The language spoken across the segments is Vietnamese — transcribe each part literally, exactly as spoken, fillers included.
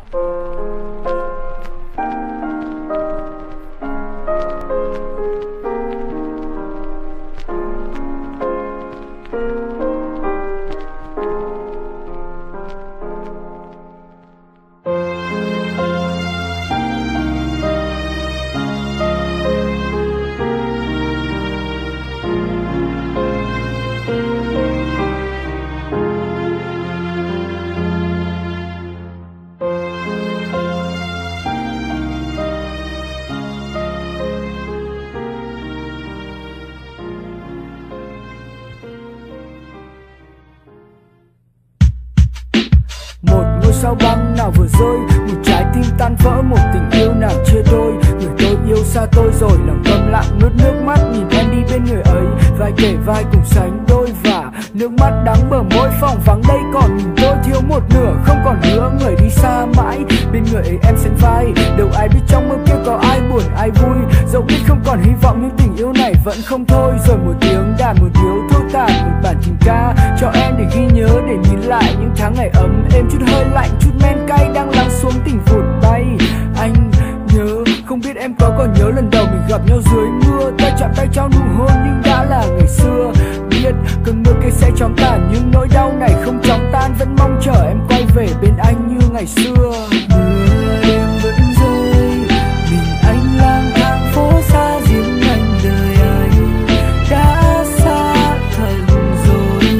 Sao băng nào vừa rơi, một trái tim tan vỡ, một tình yêu nào chia đôi. Người tôi yêu xa tôi rồi, lòng câm lặng nuốt nước mắt nhìn em đi bên người ấy, vai kể vai cùng sánh đôi và nước mắt đắng bờ môi. Phòng vắng đây còn mình tôi thiếu một nửa, không còn nữa người đi xa mãi. Bên người ấy em sánh vai, đâu ai biết trong mơ kia có ai buồn ai vui. Dẫu biết không còn hy vọng nhưng tình yêu này vẫn không thôi. Rồi một tiếng đàn một điếu thuốc tàn, một bản tình ca cho em để ghi nhớ, để nhìn lại những tháng ngày ấm êm, chút hơi lạnh chút men cay đang lắng xuống tình vụt bay. Anh nhớ, không biết em có còn nhớ lần đầu mình gặp nhau dưới mưa, tay chạm tay trao nụ hôn nhưng đã là ngày xưa. Biết cơn mưa kia sẽ chóng tàn nhưng nỗi đau này không chóng tan, vẫn mong chờ em quay về bên anh như ngày xưa. Mưa đêm vẫn rơi, mình anh lang thang phố xa, riêng anh đời anh đã xa thật rồi.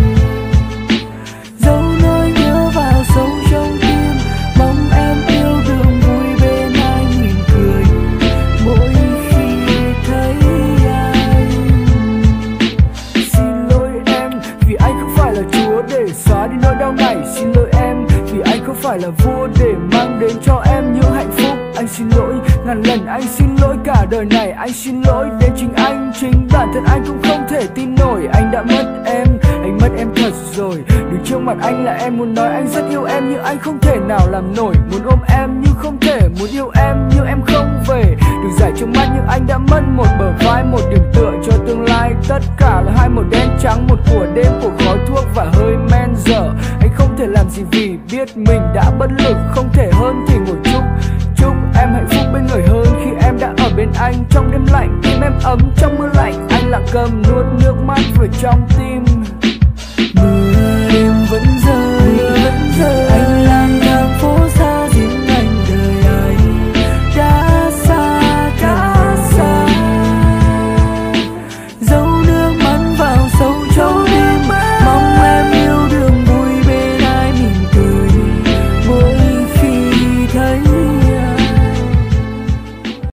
Dấu nỗi nhớ vào sâu trong tim, mong em yêu đương vui bên anh, mỉm cười mỗi khi thấy anh. Xin lỗi em vì anh không phải là Chúa để xóa đi nỗi đau này. Xin lỗi em vì anh không phải là vua để mang đến cho em những hạnh phúc. Anh xin lỗi ngàn lần, anh xin lỗi cả đời này. Anh xin lỗi đến chính anh, chính bản thân anh cũng không thể tin nổi. Anh đã mất em, anh mất em thật rồi. Đứng trước mặt anh là em muốn nói anh rất yêu em, nhưng anh không thể nào làm nổi. Muốn ôm em nhưng không thể, muốn yêu em nhưng em không về. Đường dài trong mắt nhưng anh đã mất một bờ vai, một điểm tựa cho tương lai. Tất cả là hai màu đen trắng, một của đêm của khói thuốc và hơi men dở. Anh không thể làm gì vì biết mình đã bất lực, không thể hơn thì ngồi chúc chúc em hạnh phúc bên người hơn. Khi em đã ở bên anh trong đêm lạnh, tim em ấm trong mưa lạnh. Anh lặng cầm nuốt nước mắt vào trong tim.